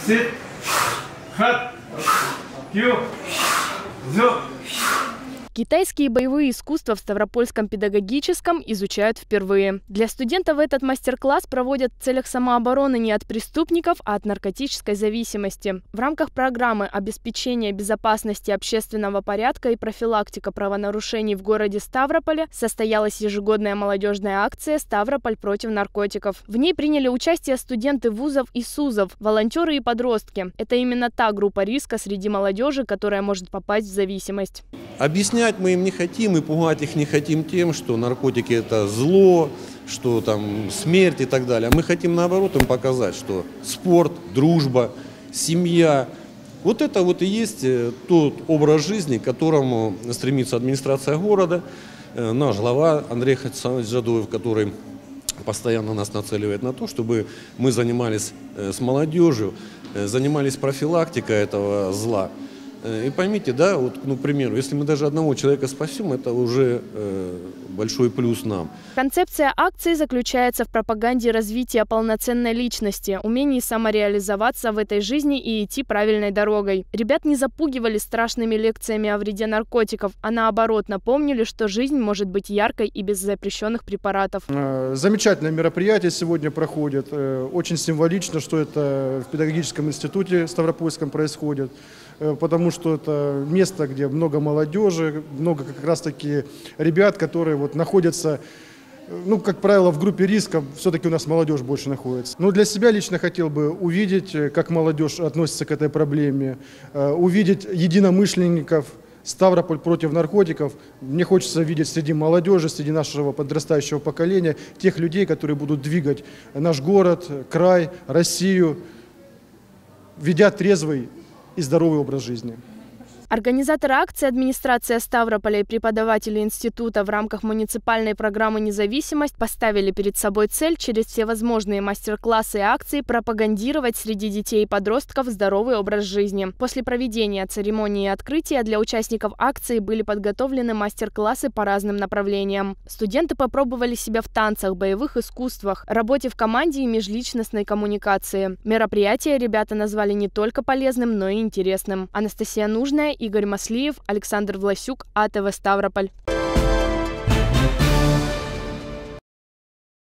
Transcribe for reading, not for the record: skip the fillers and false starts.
Sit. Хат. Кью. Зю. Китайские боевые искусства в Ставропольском педагогическом изучают впервые. Для студентов этот мастер-класс проводят в целях самообороны не от преступников, а от наркотической зависимости. В рамках программы обеспечения безопасности общественного порядка и профилактика правонарушений в городе Ставрополе состоялась ежегодная молодежная акция «Ставрополь против наркотиков». В ней приняли участие студенты вузов и СУЗов, волонтеры и подростки. Это именно та группа риска среди молодежи, которая может попасть в зависимость. Объяснять мы им не хотим и пугать их не хотим тем, что наркотики – это зло, что там смерть и так далее. Мы хотим, наоборот, им показать, что спорт, дружба, семья – вот это вот и есть тот образ жизни, к которому стремится администрация города, наш глава Андрей Хасанович Жадуев, который постоянно нас нацеливает на то, чтобы мы занимались с молодежью, занимались профилактикой этого зла. И поймите, да, вот, ну, к примеру, если мы даже одного человека спасем, это уже большой плюс нам. Концепция акции заключается в пропаганде развития полноценной личности, умении самореализоваться в этой жизни и идти правильной дорогой. Ребят не запугивали страшными лекциями о вреде наркотиков, а наоборот напомнили, что жизнь может быть яркой и без запрещенных препаратов. Замечательное мероприятие сегодня проходит. Очень символично, что это в педагогическом институте Ставропольском происходит. Потому что это место, где много молодежи, много как раз-таки ребят, которые вот находятся, ну, как правило, в группе риска, все-таки у нас молодежь больше находится. Но для себя лично хотел бы увидеть, как молодежь относится к этой проблеме, увидеть единомышленников, Ставрополь против наркотиков. Мне хочется видеть среди молодежи, среди нашего подрастающего поколения, тех людей, которые будут двигать наш город, край, Россию, ведя трезвый и здоровый образ жизни. Организаторы акции, администрация Ставрополя и преподаватели института в рамках муниципальной программы «Независимость» поставили перед собой цель через всевозможные мастер-классы и акции пропагандировать среди детей и подростков здоровый образ жизни. После проведения церемонии открытия для участников акции были подготовлены мастер-классы по разным направлениям. Студенты попробовали себя в танцах, боевых искусствах, работе в команде и межличностной коммуникации. Мероприятие ребята назвали не только полезным, но и интересным. Анастасия Нужная, Игорь Маслиев, Александр Власюк, АТВ Ставрополь.